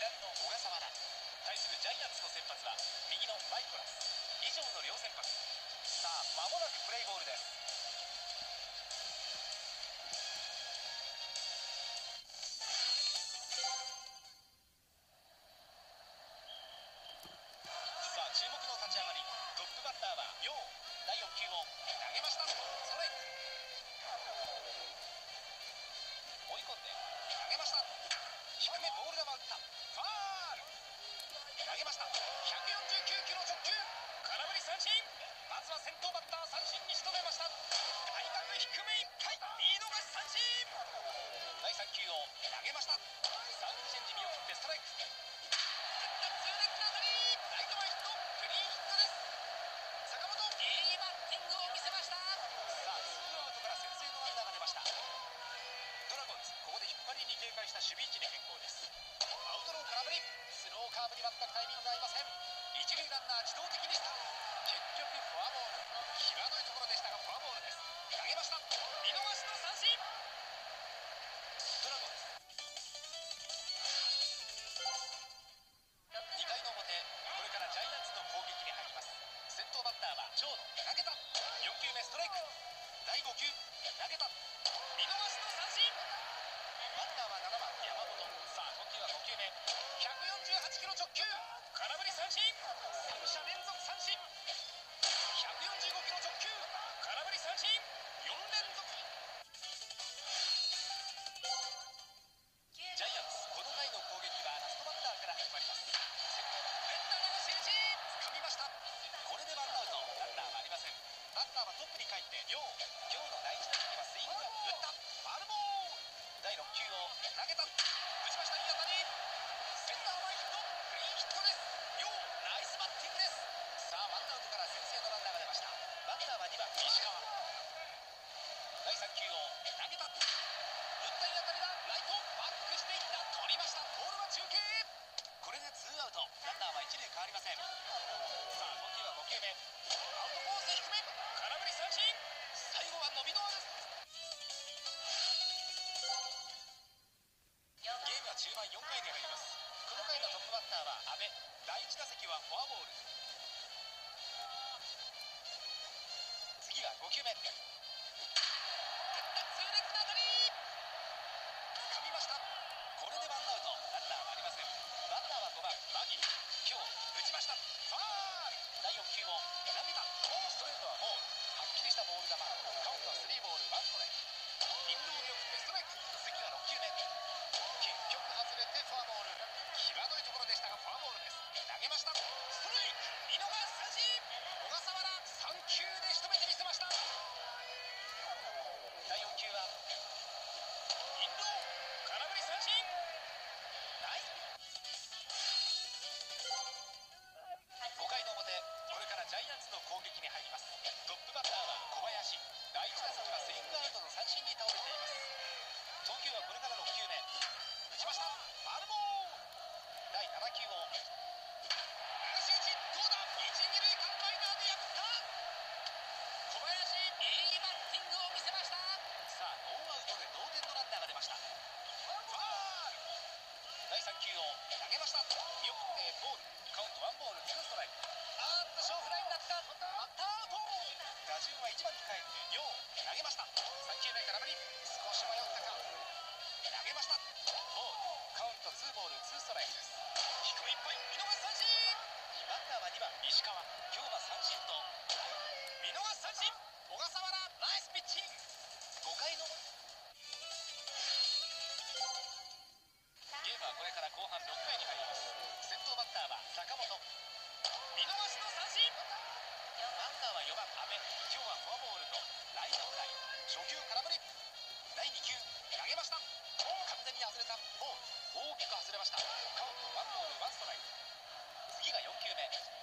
左の小笠原、対するジャイアンツの先発は右のマイコラス。以上の両先発。さあ間もなくプレイボールです。さあ注目の立ち上がり、トップバッターは陽。第4球を投げました。ストライク。追い込んで投げました。低めボール球打った。ファール。投げました。149キロ直球。空振り三振。まずは先頭バッター三振に仕留めました。外角低めいっぱい、見逃し三振。第3球を投げました。サークルチェンジ見送ってストライク。打った痛烈な当たり。ライト前ヒット。クリーンヒットです。坂本、いいバッティングを見せました。さあツーアウトから先制のランナーが出ました。ドラゴンズ、ここで引っ張りに警戒した守備位置に変更です。アウトロー空振り。スローカーブに全くタイミングが合いません。一塁ランナー自動的にスタート。結局フォアボール。際どいところでしたがフォアボールです。投げました。見逃しの三振。ドラゴンズ2回の表、これからジャイアンツの攻撃に入ります。先頭バッターは長野。投げた。4球目ストライク。第5球投げた。見逃しの三振。バッターは7番山本。さあ投球は5球目。148キロ直球。空振り三振。3者連続三振。145キロ直球。空振り三振。4連続。ジャイアンツ、この回の攻撃はラストバッターから始まります。先頭バッター連打流し打ち。掴みました。これでワンアウト。ランナーはありません。バッターはトップに帰って陽。今日の第1打席はスイングが打った。ファウルボール。第6球を投げた。打ちました。いい当たり。センター前ヒット。クリーンヒットです。陽、ナイスバッティングです。さあワンアウトから先制のランナーが出ました。バッターは2番石川。第3球を投げた。打ったいい当たりだ。ライトバックしていった。取りました。ボールは中継。これでツーアウト。ランナーは1塁変わりません。さあ投球は5球目。アウトコース低め。空振り三振。最後は伸びのある。ゲームは中盤4回に入ります。この回のトップバッターは阿部。第1打席はフォアボール。次が5球目。打った痛烈な当たり。掴みました。これでワンアウト。ランナーはありません。バッターは5番マギ。今日打ちました。ファール。第4球を投げた。ストレートはボール。はっきりしたボール球。カウントは3ボール1ストライク。インローに送ってストライク。次が6球目。結局外れてフォアボール。際どいところでしたがフォアボールです。投げました。ストライク。見逃し三振。小笠原3球で仕留めてみせました。第4球はインロー。空振り三振。ナイス。5回の表、これからジャイアンツの攻撃に入ります。トップバッターは小林。第1打席はスイングアウトの三振に倒れています。投球はこれから6球目。打ちました。ファウルボール。第7球を流し打ち。どうだ。1、2塁間ライナーで破った。小林、いいバッティングを見せました。さあノーアウトで同点のランナーが出ました。ファール。第3球を投げました。見送ってボール。カウント1ボール2ストライク。小フライになった。バッターアウト。打順は1番に帰って陽。投げました。3球目空振り。少し迷ったか。投げました。ボール。カウント2ボール2ストライクです。低めいっぱい、見逃し三振。バッターは2番石川。今日は三振と見逃し三振。小笠原ナイスピッチング。5回のゲームはこれから後半6回に入ります。先頭バッターは坂本。見逃しの三振。バッターは4番阿部。今日はフォアボールとライトフライ。初球空振り。第2球投げました。完全に外れた。ボール。大きく外れました。カウント1ボール1ストライク。次が4球目。